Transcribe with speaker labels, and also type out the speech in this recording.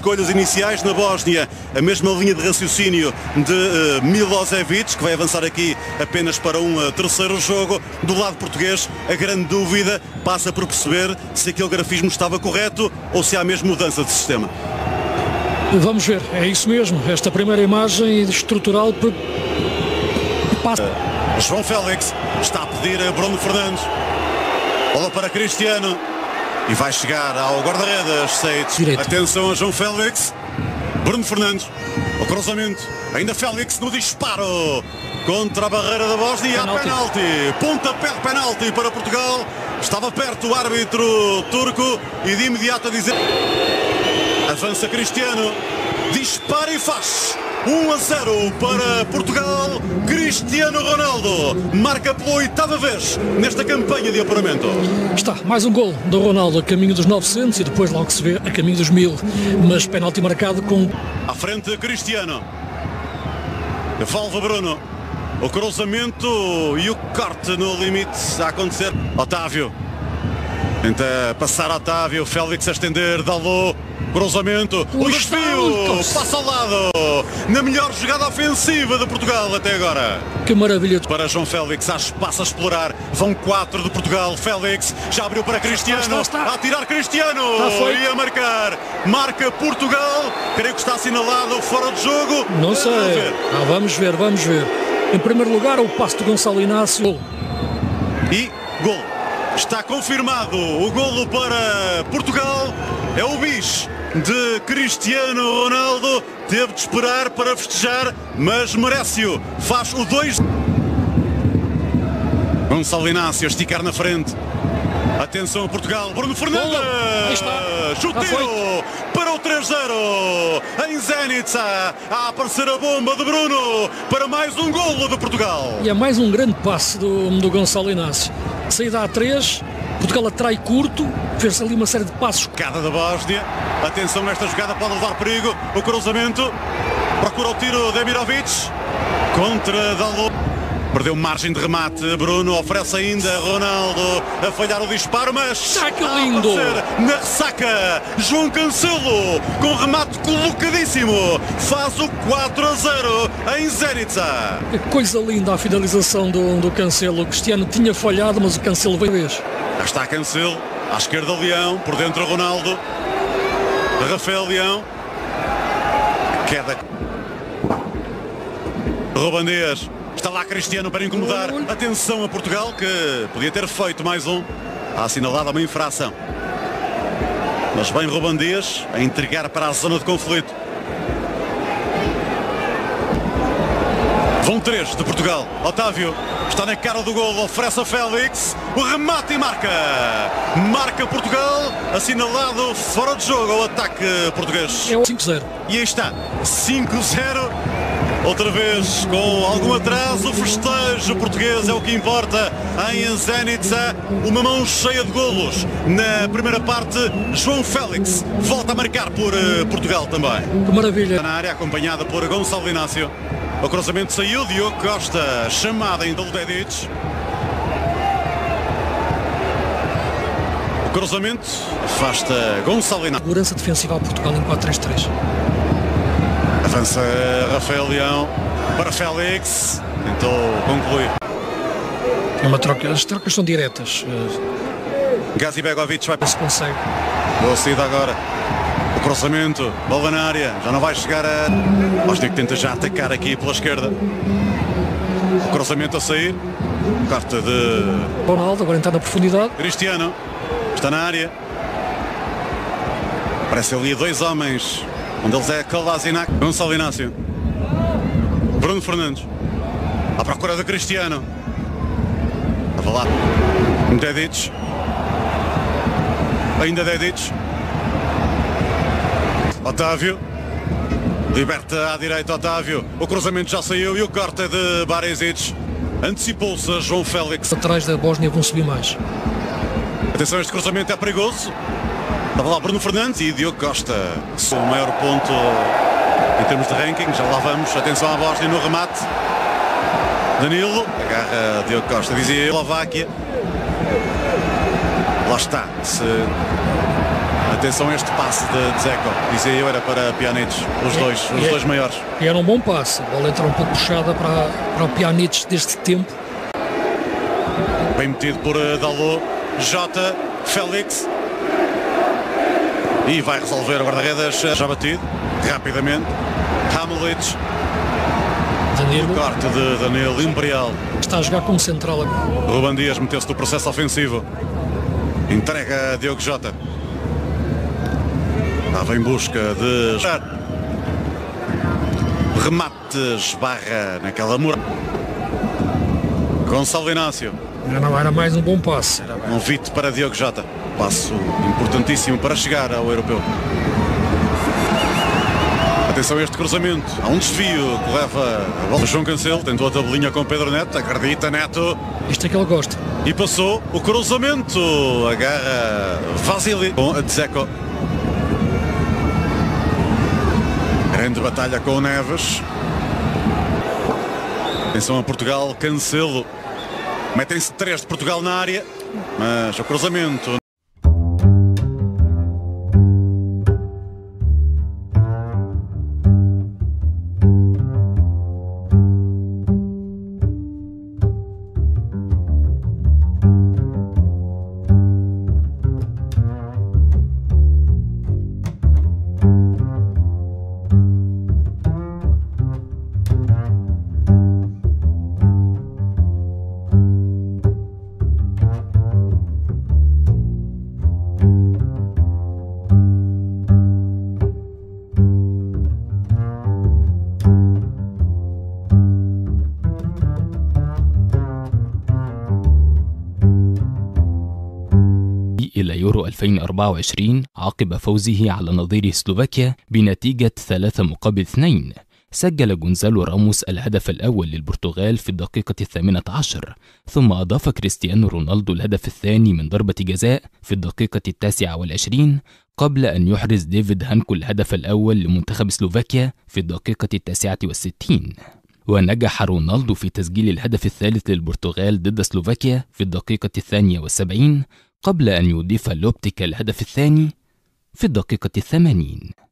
Speaker 1: escolhas iniciais na Bósnia, a mesma linha de raciocínio de Milosevic, que vai avançar aqui apenas para um terceiro jogo. Do lado português, a grande dúvida passa por perceber se aquele grafismo estava correto ou se há mesmo mudança de sistema.
Speaker 2: Vamos ver, é isso mesmo, esta primeira imagem estrutural passa.
Speaker 1: João Félix está a pedir a Bruno Fernandes, bola para Cristiano e vai chegar ao guarda-redes Seitz. Atenção a João Félix, Bruno Fernandes, o cruzamento, ainda Félix no disparo contra a barreira da Bósnia e há penalti, pontapé de penalti para Portugal. Estava perto o árbitro turco e de imediato a dizer: avança Cristiano, dispara e faz 1-0 para Portugal. Cristiano Ronaldo marca pela 8ª vez nesta campanha de apuramento.
Speaker 2: Está mais um gol do Ronaldo a caminho dos 900 e depois logo se vê a caminho dos 1000, mas penalti marcado com...
Speaker 1: À frente Cristiano, devolve Bruno, o cruzamento e o corte no limite a acontecer. Otávio tenta passar, Otávio, Félix a estender, Dalot, cruzamento, o desvio, passa ao lado, na melhor jogada ofensiva de Portugal até agora.
Speaker 2: Que maravilha.
Speaker 1: Para João Félix, há espaço a explorar, vão 4 de Portugal, Félix já abriu para Cristiano, a tirar Cristiano e a marcar, marca Portugal, creio que está assinalado fora de jogo.
Speaker 2: Não sei, vamos ver. Em primeiro lugar o passo de Gonçalo Inácio.
Speaker 1: E gol. Está confirmado o golo para Portugal, é o bis de Cristiano Ronaldo, teve de esperar para festejar, mas merece-o, faz o 2. Gonçalo Inácio a esticar na frente, atenção a Portugal, Bruno Fernandes, chuteiro para o 3-0, em Zenica, a aparecer a bomba de Bruno, para mais um golo de Portugal.
Speaker 2: E é mais um grande passe do Gonçalo Inácio. Saída a 3, Portugal atrai curto, fez ali uma série de passos.
Speaker 1: Jogada da Bósnia, atenção, esta jogada pode levar perigo, o cruzamento, procura o tiro de Demirovic, contra Dalot, perdeu margem de remate, Bruno oferece ainda Ronaldo a falhar o disparo, mas
Speaker 2: que lindo!
Speaker 1: Na ressaca, João Cancelo, com remate colocadíssimo, faz o 4-0 em Zenica.
Speaker 2: Que coisa linda a finalização do Cancelo. O Cristiano tinha falhado, mas o Cancelo veio vez.
Speaker 1: Já está Cancelo, à esquerda Leão, por dentro Ronaldo, Rafael Leão, queda, Ruben Dias, está lá Cristiano para incomodar, atenção a Portugal que podia ter feito mais um, ha assinalado uma infração, mas vem Ruben Dias a entregar para a zona de conflito. Vão 3 de Portugal, Otávio está na cara do golo, oferece a Félix, o remate e marca Portugal, assinalado fora de jogo o ataque português.
Speaker 2: É 5-0.
Speaker 1: E aí está, 5-0, outra vez com algum atraso, o festejo português é o que importa em Zenica, uma mão cheia de golos na primeira parte. João Félix volta a marcar por Portugal também.
Speaker 2: Que maravilha.
Speaker 1: Na área acompanhada por Gonçalo Inácio. O cruzamento saiu, Diogo Costa, chamada ainda o Dedic. O cruzamento afasta Gonçalo Inácio.
Speaker 2: Segurança defensiva a Portugal em 4-3-3.
Speaker 1: Avança Rafael Leão para Félix, tentou concluir.
Speaker 2: É uma troca, as trocas são diretas.
Speaker 1: Gazi Begovic vai para...
Speaker 2: Se consegue.
Speaker 1: Boa saída agora. O cruzamento, bola na área, já não vai chegar a... Bósnia que tenta já atacar aqui pela esquerda. O cruzamento a sair. Corte de...
Speaker 2: Ronaldo, agora entrar na profundidade.
Speaker 1: Cristiano, está na área. Parece ali 2 homens. Um deles é Kolasinac. Gonçalo Inácio. Bruno Fernandes. À procura de Cristiano. Estava lá. Dedic. Ainda Dedic. Otávio. Liberta à direita Otávio. O cruzamento já saiu e o corte é de Barisic. Antecipou-se a João Félix.
Speaker 2: Atrás da Bósnia vão subir mais.
Speaker 1: Atenção, este cruzamento é perigoso. Estava lá Bruno Fernandes e Diogo Costa. O maior ponto em termos de ranking. Já lá vamos. Atenção à Bósnia no remate. Danilo. Agarra Diogo Costa. Dizia Eslováquia. Lá está. Se Atenção a este passe de Dzeko. Dizia eu, era para Pjanic. Os dois maiores.
Speaker 2: E era um bom passe. A bola entrou um pouco puxada para o Pjanic deste tempo.
Speaker 1: Bem metido por Dalot. Jota, Félix. E vai resolver o guarda-redes. Já batido. Rapidamente. Hamlic.
Speaker 2: Danilo.
Speaker 1: O corte de Danilo. Imperial.
Speaker 2: Está a jogar como central agora.
Speaker 1: Ruben Dias meteu-se no processo ofensivo. Entrega a Diogo Jota. Estava em busca de remate, esbarra naquela muralha. Gonçalo Inácio.
Speaker 2: Não era mais um bom passe.
Speaker 1: Convite para Diogo Jota. Passo importantíssimo para chegar ao europeu. Atenção a este cruzamento. Há um desvio que leva a bola. João Cancelo tentou a tabelinha com Pedro Neto. Acredita Neto.
Speaker 2: Isto é que ele gosta.
Speaker 1: E passou o cruzamento. Agarra Vasily com a Dzeko. Grande batalha com o Neves. Atenção a Portugal. Cancelo. Metem-se 3 de Portugal na área. Mas o cruzamento.
Speaker 3: إلى يورو 2024 عقب فوزه على نظير سلوفاكيا بنتيجة 3-2. سجل جونزالو راموس الهدف الأول للبرتغال في الدقيقة 18، ثم أضاف كريستيانو رونالدو الهدف الثاني من ضربة جزاء في الدقيقة 29، قبل أن يحرز ديفيد هانكو الهدف الأول لمنتخب سلوفاكيا في الدقيقة 69. ونجح رونالدو في تسجيل الهدف الثالث للبرتغال ضد سلوفاكيا في الدقيقة 72، قبل أن يضيف لوبتيكا الهدف الثاني في الدقيقة 80.